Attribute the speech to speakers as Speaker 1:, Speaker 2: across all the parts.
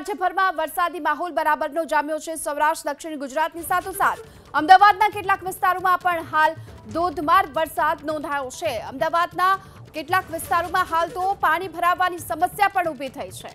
Speaker 1: રાજ્યભરમાં વરસાદી માહોલ બરાબરનો જામ્યો છે। સૌરાષ્ટ્ર દક્ષિણ ગુજરાતની સાથોસાથ અમદાવાદના કેટલાક વિસ્તારોમાં પણ હાલ ધોધમાર વરસાદ નોંધાયો છે। અમદાવાદના કેટલાક વિસ્તારોમાં હાલ તો પાણી ભરાવાની સમસ્યા પણ ઊભી થઈ છે।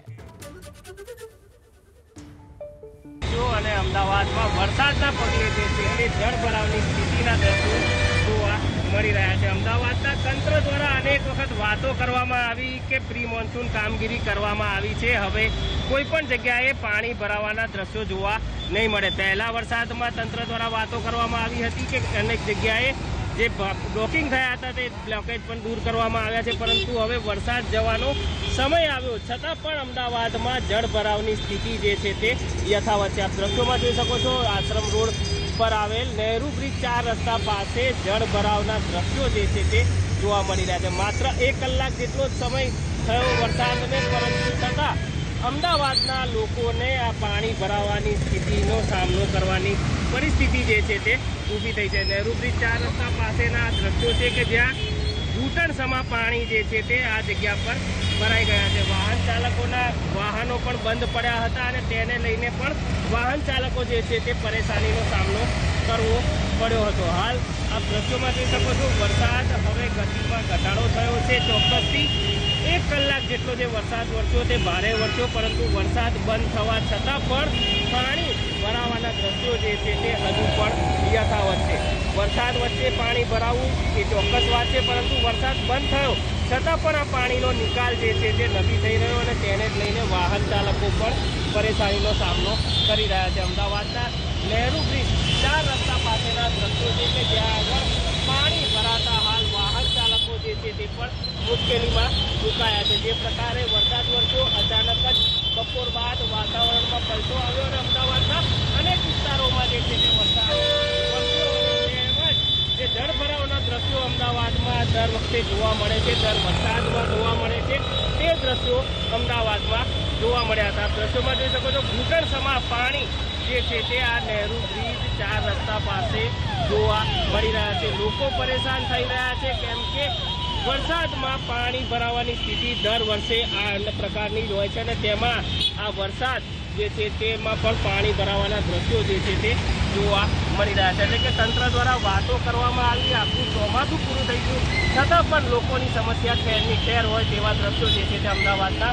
Speaker 2: અને અમદાવાદમાં વરસાદના પગલે જે છે જળભરાવની સ્થિતિના દ્રશ્યો જોવા મળી રહ્યા છે। અમદાવાદના તંત્ર દ્વારા અનેક વખત વાતો કરવામાં આવી કે પ્રી મોન્સૂન કામગીરી કરવામાં આવી છે। હવે કોઈ પણ જગ્યાએ પાણી ભરાવાના દ્રશ્યો જોવા નહીં મળે। પહેલા વરસાદમાં તંત્ર દ્વારા વાતો કરવામાં આવી હતી કે અનેક જગ્યાએ જે બ્લોકિંગ થયા હતા તે બ્લોકેજ પણ દૂર કરવામાં આવ્યા છે, પરંતુ હવે વરસાદ જવાનો સમય આવ્યો છતાં પણ અમદાવાદમાં જળભરાવની સ્થિતિ જે છે તે યથાવત છે। આપ દ્રશ્યોમાં જોઈ શકો છો, આશ્રમ રોડ પર આવેલ નહેરુ બ્રિજ 4 રસ્તા પાસે જળભરાવના દ્રશ્યો જે છે તે જોવા મળી રહ્યા છે। માત્ર 1 કલાક જેટલો જ સમય થયો વરસાદને, પરંતુ છતાં અમદાવાદના લોકોને આ પાણી ભરાવાની સ્થિતિનો સામનો કરવાની પરિસ્થિતિ જે છે તે ઊભી થઈ છે। નહેરુ બ્રિજ 4 રસ્તા પાસેના દ્રશ્યો છે કે જ્યાં ઘૂંટણસમા પાણી જે છે તે આ જગ્યા પર ભરાઈ ગયા છે। વાહન ચાલકોના વાહનો પણ બંધ પડ્યા હતા અને તેને લઈને પણ વાહન ચાલકો જે છે તે પરેશાનીનો સામનો કરવો પડ્યો હતો। હાલ આપ દ્રશ્યોમાં જોઈ શકો છો, વરસાદ હવે ગતિમાં ઘટાડો થયો છે। ચોક્કસથી 1 કલાક જેટલો જે વરસાદ વરસ્યો તે ભારે વરસ્યો, પરંતુ વરસાદ બંધ થવા છતાં પણ પાણી ભરાવાના દ્રશ્યો જે છે તે હજુ પણ યથાવત છે। વરસાદ વચ્ચે પાણી ભરાવું એ ચોક્કસ વાત છે, પરંતુ વરસાદ બંધ થયો છતાં પણ આ પાણીનો નિકાલ જે છે તે નથી થઈ રહ્યો અને તેને જ લઈને વાહન ચાલકો પણ પરેશાનીનો સામનો કરી રહ્યા છે। અમદાવાદના નહેરુ બ્રિજ 4 રસ્તા પાસેના દ્રશ્યો છે કે જ્યાં આગળ પાણી ભરાતા હાલ વાહન ચાલકો જે છે તે પણ મુશ્કેલીમાં મુકાયા છે। જે પ્રકારે વરસાદ વરસ્યો, અચાનક જ બપોર બાદ વાતાવરણમાં પલટો આવ્યો અને અમદાવાદના અનેક વિસ્તારોમાં જે છે તે વરસાદ વરસ્યો અને જે જળભરાવના દ્રશ્યો અમદાવાદમાં દર વખતે જોવા મળે છે, દર વરસાદમાં જોવા મળે છે, તે દ્રશ્યો અમદાવાદમાં જોવા મળ્યા હતા। દ્રશ્યોમાં જોઈ શકો છો, ઘૂંટણસમા પાણી જે છે તે આ નહેરુ બ્રિજ 4 રસ્તા પાસે જોવા મળી રહ્યા છે। લોકો પરેશાન થઈ રહ્યા છે, કેમ કે વરસાદમાં પાણી ભરાવાની સ્થિતિ દર વર્ષે આ પ્રકારની જ હોય છે અને તેમાં આ વરસાદ જે છે તેમાં પણ પાણી ભરાવાના દ્રશ્યો જે છે તે જોવા મળી રહ્યા છે। એટલે કે તંત્ર દ્વારા વાતો કરવામાં આવી, આખું ચોમાસું પૂરું થઈ ગયું છતાં પણ લોકોની સમસ્યા ઠેરની ઠેર હોય તેવા દ્રશ્યો જે છે તે અમદાવાદના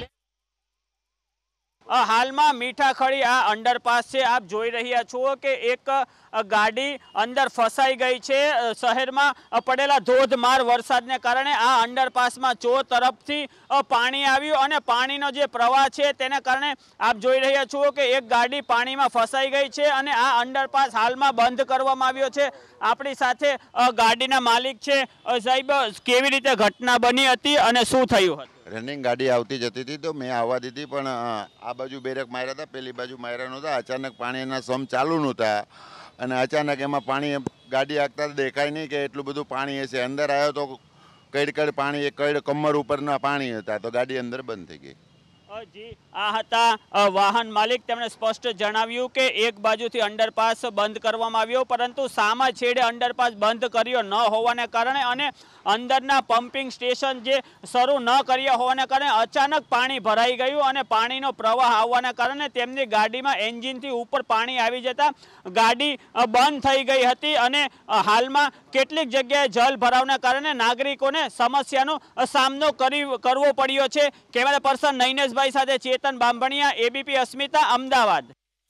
Speaker 2: હાલમાં મીઠાખડી આ અંડરપાસ છે। આપ જોઈ રહ્યા છો કે એક ગાડી અંદર ફસાઈ ગઈ છે। શહેરમાં પડેલા ધોધમાર વરસાદને કારણે આ અંડરપાસમાં ચો તરફથી પાણી આવ્યું અને પાણીનો જે પ્રવાહ છે તેને કારણે આપ જોઈ રહ્યા છો કે એક ગાડી પાણીમાં ફસાઈ ગઈ છે અને આ અંડરપાસ હાલમાં બંધ કરવામાં આવ્યો છે। આપણી સાથે ગાડીના માલિક છે। સાહેબ, કેવી રીતે ઘટના બની હતી અને શું થયું હતું?
Speaker 3: રનિંગ ગાડી આવતી જતી હતી તો મેં આવવા દીધી, પણ આ બાજુ બેરેક માર્યા હતા, પેલી બાજુ માર્યા નહોતા। અચાનક પાણીના સમ ચાલુ નહોતા અને અચાનક એમાં પાણી ગાડી આગતા દેખાય નહીં કે એટલું બધું પાણી હશે। અંદર આવ્યો તો કડ પાણી, કડ કમર ઉપરના પાણી હતા, તો ગાડી અંદર બંધ થઈ ગઈ।
Speaker 4: જી, આ હતા વાહન માલિક। તેમણે સ્પષ્ટ જણાવ્યું કે એક બાજુથી અંડરપાસ બંધ કરવામાં આવ્યો, પરંતુ સામા છેડે અંડરપાસ બંધ કર્યો ન હોવાને કારણે અને અંદરના પમ્પિંગ સ્ટેશન જે શરૂ ન કર્યા હોવાને કારણે અચાનક પાણી ભરાઈ ગયું અને પાણીનો પ્રવાહ આવવાના કારણે તેમની ગાડીમાં એન્જિનથી ઉપર પાણી આવી જતા ગાડી બંધ થઈ ગઈ હતી અને હાલમાં કેટલીક જગ્યાએ જળ ભરાવના કારણે નાગરિકોને સમસ્યાનો સામનો કરવો પડ્યો છે। કેમેરા પર્સન નૈનેશભાઈ સાથે ચેતન બાંભણિયા, એબીપી અસ્મિતા, અમદાવાદ।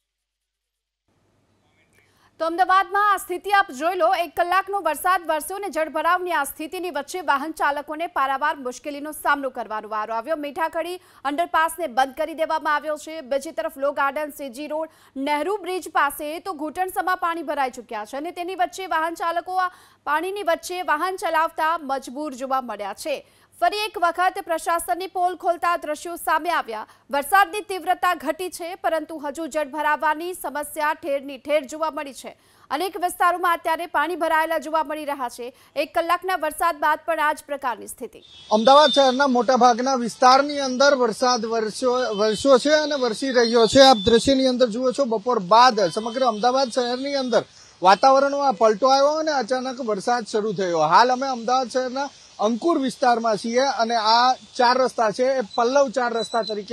Speaker 1: તો અમદાવાદમાં આ સ્થિતિ આપ જોઈ લો, 1 કલાકનો વરસાદ વરસ્યો અને જળભરાવની આ સ્થિતિની વચ્ચે વાહન ચાલકોને પારાવાર મુશ્કેલીનો સામનો કરવાનો વારો આવ્યો। મીઠાખડી અંડરપાસને બંધ કરી દેવામાં આવ્યો છે। બીજી તરફ Law Garden, CG road, Nehru bridge પાસે તો ઘૂંટણસમા પાણી ભરાઈ ચૂક્યા છે અને તેની વચ્ચે વાહન ચાલકો આ પાણીની વચ્ચે વાહન ચલાવતા મજબૂર જોવા મળ્યા છે। ફરી એક વખત પ્રશાસનની પોલ ખોલતા દ્રશ્યો સામે આવ્યા। વરસાદની તીવ્રતા ઘટી છે, પરંતુ હજુ જળભરાવાની સમસ્યા ઠેરની ઠેર જોવા મળી છે। અનેક વિસ્તારોમાં અત્યારે પાણી ભરાયેલા જોવા મળી રહ્યા છે। 1 કલાકના વરસાદ બાદ પણ આ જ પ્રકારની સ્થિતિ।
Speaker 5: અમદાવાદ શહેરના મોટાભાગના વિસ્તારની અંદર વરસાદ વરસ્યો છે અને વરસી રહ્યો છે। આપ દ્રશ્યની અંદર જુઓ છો, બપોર બાદ સમગ્ર અમદાવાદ શહેરની અંદર વાતાવરણમાં પલટો આવ્યો અને અચાનક વરસાદ શરૂ થયો। હાલ અમે અમદાવાદ શહેરના અંકુર વિસ્તારમાં છીએ અને આ 4 રસ્તા છે એ પલ્લવ 4 રસ્તા તરીકે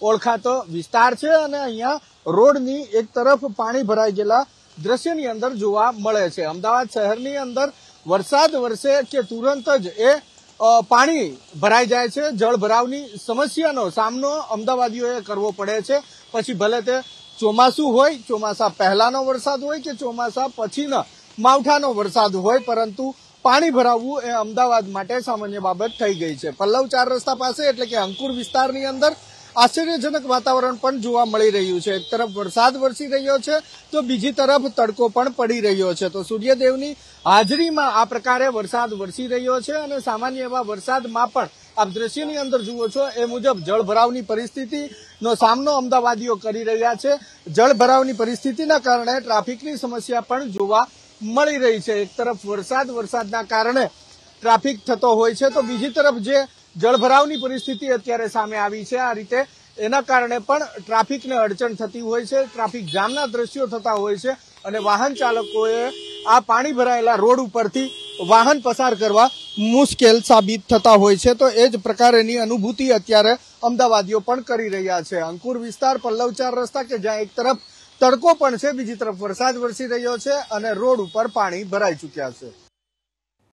Speaker 5: ઓળખાતો વિસ્તાર છે અને અહીંયા રોડની એક તરફ પાણી ભરાઈ ગયેલા દ્રશ્યની અંદર જોવા મળે છે। અમદાવાદ શહેરની અંદર વરસાદ વરસે કે તુરંત જ પાણી ભરાઈ જાય છે। જળભરાવની સમસ્યાનો સામનો અમદાવાદીઓએ કરવો પડે છે, પછી ભલે તે ચોમાસું હોય, ચોમાસા પહેલાનો વરસાદ હોય કે ચોમાસા પછીનો માવઠાનો વરસાદ હોય, પરંતુ પાણી ભરાવવું એ અમદાવાદ માટે સામાન્ય બાબત થઈ ગઈ છે। પલ્લવ 4 રસ્તા પાસે એટલે કે અંકુર વિસ્તારની અંદર આશ્ચર્યજનક વાતાવરણ પણ જોવા મળી રહ્યું છે। એક તરફ વરસાદ વરસી રહ્યો છે તો બીજી તરફ તડકો પણ પડી રહ્યો છે। તો સૂર્યદેવની હાજરીમાં આ પ્રકારે વરસાદ વરસી રહ્યો છે અને સામાન્ય એવા વરસાદમાં પણ આપ દ્રશ્યની અંદર જુઓ છો એ મુજબ જળભરાવની પરિસ્થિતિનો સામનો અમદાવાદીઓ કરી રહ્યા છે। જળભરાવની પરિસ્થિતિના કારણે ટ્રાફિકની સમસ્યા પણ જોવા મળી રહી છે। એક તરફ વરસાદના કારણે ટ્રાફિક થતો હોય છે તો બીજી તરફ જે જળભરાવની પરિસ્થિતિ અત્યારે સામે આવી છે, આ રીતે એના કારણે પણ ટ્રાફિકને અડચણ થતી હોય છે, ટ્રાફિક જામના દ્રશ્યો થતા હોય છે અને વાહન ચાલકોએ આ પાણી ભરાયેલા રોડ ઉપરથી વાહન પસાર કરવા મુશ્કેલ સાબિત થતા હોય છે। તો એ જ પ્રકારેની અનુભૂતિ અત્યારે અમદાવાદીઓ પણ કરી રહ્યા છે। અંકુર વિસ્તાર, પલ્લવ 4 રસ્તા કે જ્યાં એક તરફ તડકો પણ છે, બીજી તરફ વરસાદ વરસી રહ્યો છે અને રોડ ઉપર પાણી ભરાઈ ચૂક્યા છે।